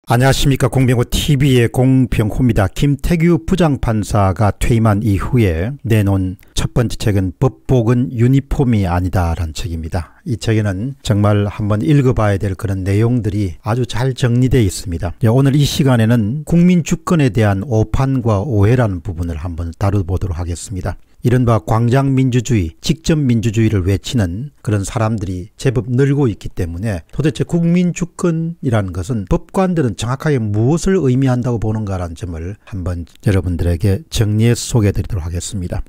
안녕하십니까. 공병호TV의 공병호입니다. 김태규 부장판사가 퇴임한 이후에 내놓은 첫 번째 책은 법복은 유니폼이 아니다라는 책입니다. 이 책에는 정말 한번 읽어봐야 될 그런 내용들이 아주 잘 정리되어 있습니다. 오늘 이 시간에는 국민 주권에 대한 오판과 오해라는 부분을 한번 다뤄보도록 하겠습니다. 이른바 광장민주주의, 직접민주주의를 외치는 그런 사람들이 제법 늘고 있기 때문에 도대체 국민주권이라는 것은 법관들은 정확하게 무엇을 의미한다고 보는가라는 점을 한번 여러분들에게 정리해서 소개해드리도록 하겠습니다.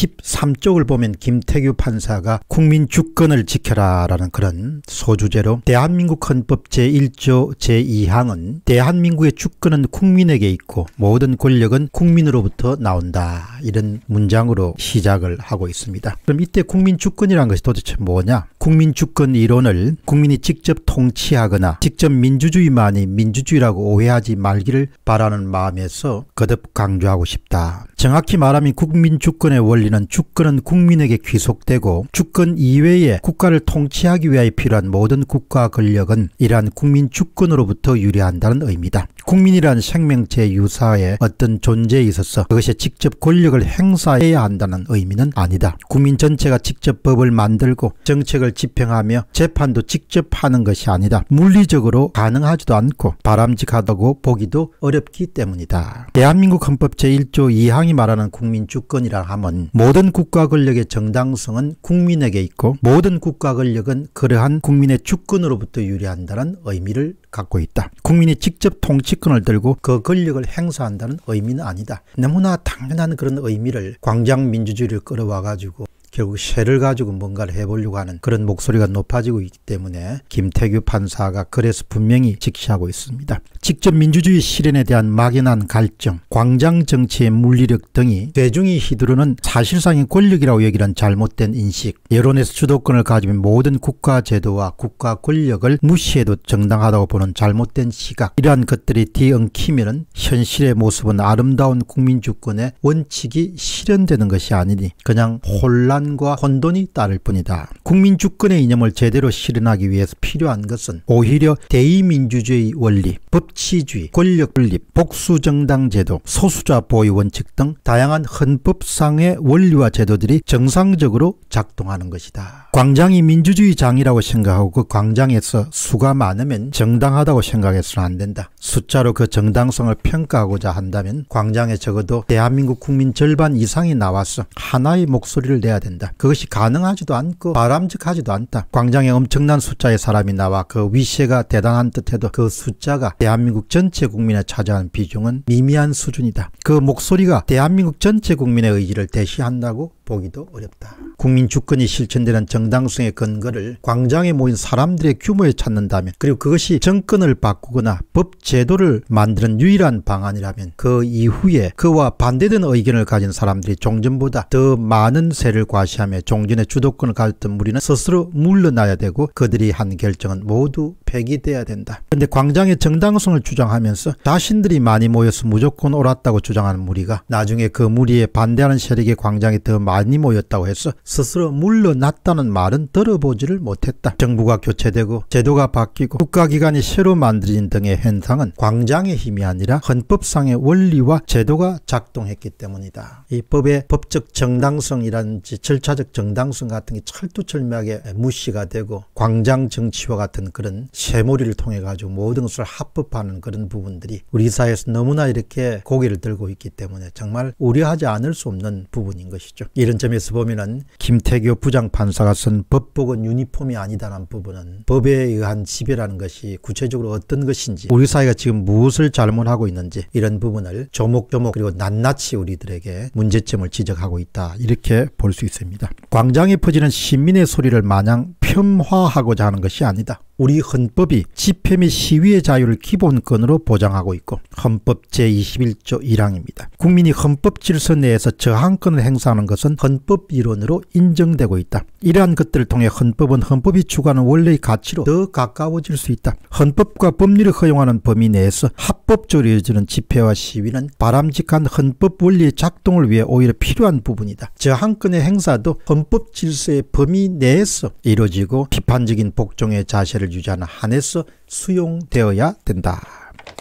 23쪽을 보면 김태규 판사가 국민주권을 지켜라라는 그런 소주제로 대한민국 헌법 제1조 제2항은 대한민국의 주권은 국민에게 있고 모든 권력은 국민으로부터 나온다. 이런 문장으로 시작을 하고 있습니다. 그럼 이때 국민주권이라는 것이 도대체 뭐냐? 국민주권 이론을 국민이 직접 통치하거나 직접 민주주의만이 민주주의라고 오해하지 말기를 바라는 마음에서 거듭 강조하고 싶다. 정확히 말하면 국민주권의 원리는 주권은 국민에게 귀속되고 주권 이외에 국가를 통치하기 위하여 필요한 모든 국가 권력은 이러한 국민주권으로부터 유래한다는 의미다. 국민이란 생명체 유사의 어떤 존재에 있어서 그것이 직접 권력을 행사해야 한다는 의미는 아니다. 국민 전체가 직접 법을 만들고 정책을 집행하며 재판도 직접 하는 것이 아니다. 물리적으로 가능하지도 않고 바람직하다고 보기도 어렵기 때문이다. 대한민국 헌법 제1조 2항이 말하는 국민주권이라 하면 모든 국가 권력의 정당성은 국민에게 있고 모든 국가 권력은 그러한 국민의 주권으로부터 유래한다는 의미를 갖고 있다. 국민이 직접 통치권을 들고 그 권력을 행사한다는 의미는 아니다. 너무나 당연한 그런 의미를 광장민주주의를 끌어와가지고 결국 쇠를 가지고 뭔가를 해보려고 하는 그런 목소리가 높아지고 있기 때문에 김태규 판사가 그래서 분명히 직시하고 있습니다. 직접 민주주의 실현에 대한 막연한 갈증, 광장정치의 물리력 등이 대중이 휘두르는 사실상의 권력이라고 여기는 잘못된 인식, 여론에서 주도권을 가지면 모든 국가 제도와 국가 권력을 무시해도 정당하다고 보는 잘못된 시각, 이러한 것들이 뒤엉키면 현실의 모습은 아름다운 국민주권의 원칙이 실현되는 것이 아니니 그냥 혼란과 혼돈이 따를 뿐이다. 국민주권의 이념을 제대로 실현하기 위해서 필요한 것은 오히려 대의민주주의 원리, 법치주의, 권력 분립, 복수정당 제도, 소수자 보위 원칙 등 다양한 헌법상의 원리와 제도들이 정상적으로 작동하는 것이다. 광장이 민주주의 장이라고 생각하고 그 광장에서 수가 많으면 정당하다고 생각해서는 안 된다. 숫자로 그 정당성을 평가하고자 한다면 광장에 적어도 대한민국 국민 절반 이상이 나와서 하나의 목소리를 내야 된다. 그것이 가능하지도 않고 바람직하지도 않다. 광장에 엄청난 숫자의 사람이 나와 그 위세가 대단한 듯해도 그 숫자가 대한민국 전체 국민에 차지하는 비중은 미미한 수준이다. 그 목소리가 대한민국 전체 국민의 의지를 대시한다고 보기도 어렵다. 국민 주권이 실천되는 정당성의 근거를 광장에 모인 사람들의 규모에 찾는다면, 그리고 그것이 정권을 바꾸거나 법 제도를 만드는 유일한 방안이라면 그 이후에 그와 반대되는 의견을 가진 사람들이 종전보다 더 많은 세를 과시하며 종전의 주도권을 가졌던 무리는 스스로 물러나야 되고 그들이 한 결정은 모두 폐기돼야 된다. 그런데 광장의 정당성을 주장하면서 자신들이 많이 모여서 무조건 옳았다고 주장하는 무리가 나중에 그 무리에 반대하는 세력의 광장에 더 많이 모였다고 해서 스스로 물러났다는 말은 들어보지를 못했다. 정부가 교체되고 제도가 바뀌고 국가기관이 새로 만들어진 등의 현상은 광장의 힘이 아니라 헌법상의 원리와 제도가 작동했기 때문이다. 이 법의 법적 정당성이라든지 절차적 정당성 같은 게 철두철미하게 무시가 되고 광장 정치와 같은 그런 쇠몰이를 통해 가지고 모든 것을 합법화하는 그런 부분들이 우리 사회에서 너무나 이렇게 고개를 들고 있기 때문에 정말 우려하지 않을 수 없는 부분인 것이죠. 이런 점에서 보면은 김태규 부장판사가 쓴 법복은 유니폼이 아니다라는 부분은 법에 의한 지배라는 것이 구체적으로 어떤 것인지, 우리 사회가 지금 무엇을 잘못하고 있는지 이런 부분을 조목조목 그리고 낱낱이 우리들에게 문제점을 지적하고 있다, 이렇게 볼 수 있습니다. 광장에 퍼지는 시민의 소리를 마냥 폄하하고자 하는 것이 아니다. 우리 헌법이 집회 및 시위의 자유를 기본권으로 보장하고 있고 헌법 제21조 1항입니다. 국민이 헌법 질서 내에서 저항권을 행사하는 것은 헌법 이론으로 인정되고 있다. 이러한 것들을 통해 헌법은 헌법이 추구하는 원래의 가치로 더 가까워질 수 있다. 헌법과 법률을 허용하는 범위 내에서 합법적으로 이루어지는 집회와 시위는 바람직한 헌법 원리의 작동을 위해 오히려 필요한 부분이다. 저항권의 행사도 헌법 질서의 범위 내에서 이루어지고 비판적인 복종의 자세를 유지하는 한에서 수용되어야 된다.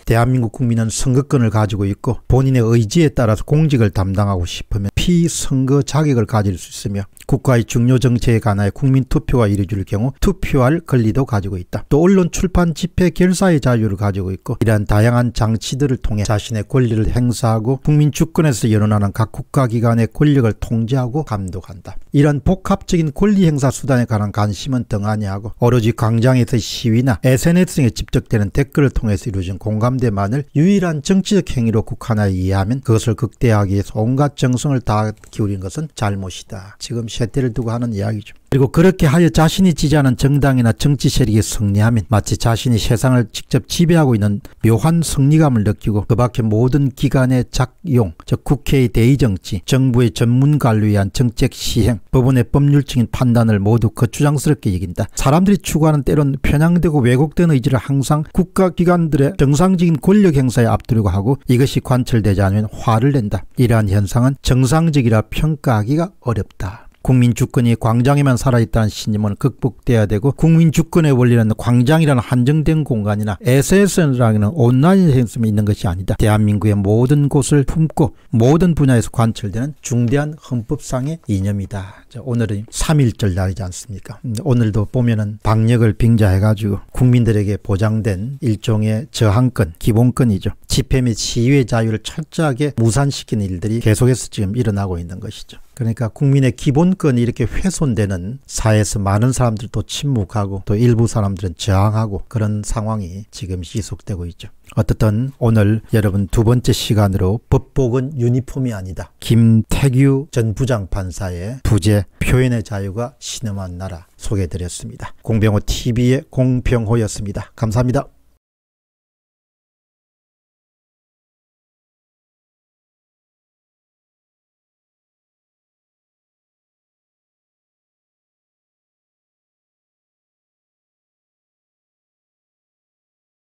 대한민국 국민은 선거권을 가지고 있고 본인의 의지에 따라서 공직을 담당하고 싶으면 피선거 자격을 가질 수 있으며 국가의 중요 정책에 관하여 국민 투표가 이루어질 경우 투표할 권리도 가지고 있다. 또 언론, 출판, 집회, 결사의 자유를 가지고 있고 이러한 다양한 장치들을 통해 자신의 권리를 행사하고 국민 주권에서 연원하는 각 국가기관의 권력을 통제하고 감독한다. 이러한 복합적인 권리 행사 수단에 관한 관심은 등하냐고 오로지 광장에서 시위나 SNS 등에 집적되는 댓글을 통해서 이루어진 공감대만을 유일한 정치적 행위로 국한하여 이해하면 그것을 극대화하기 위해서 온갖 정성을 다 기울인 것은 잘못이다. 지금 세태를 두고 하는 이야기죠. 그리고 그렇게 하여 자신이 지지하는 정당이나 정치 세력이 승리하면 마치 자신이 세상을 직접 지배하고 있는 묘한 승리감을 느끼고 그 밖에 모든 기관의 작용, 즉 국회의 대의정치, 정부의 전문가를 위한 정책 시행, 법원의 법률적인 판단을 모두 거추장스럽게 여긴다. 사람들이 추구하는 때론 편향되고 왜곡된 의지를 항상 국가기관들의 정상적인 권력 행사에 앞두려고 하고 이것이 관철되지 않으면 화를 낸다. 이러한 현상은 정상적이라 평가하기가 어렵다. 국민 주권이 광장에만 살아있다는 신념은 극복돼야 되고 국민 주권의 원리는 광장이라는 한정된 공간이나 SNS라는 온라인에서 있는 것이 아니다. 대한민국의 모든 곳을 품고 모든 분야에서 관철되는 중대한 헌법상의 이념이다. 오늘은 3.1절 날이지 않습니까? 오늘도 보면은 방역을 빙자해가지고 국민들에게 보장된 일종의 저항권, 기본권이죠. 집회 및 시위의 자유를 철저하게 무산시키는 일들이 계속해서 지금 일어나고 있는 것이죠. 그러니까 국민의 기본권이 이렇게 훼손되는 사회에서 많은 사람들도 침묵하고 또 일부 사람들은 저항하고 그런 상황이 지금 지속되고 있죠. 어떻든 오늘 여러분 두 번째 시간으로 법복은 유니폼이 아니다. 김태규 전 부장판사의 부제 표현의 자유가 신음한 나라 소개해드렸습니다. 공병호 TV의 공병호였습니다. 감사합니다.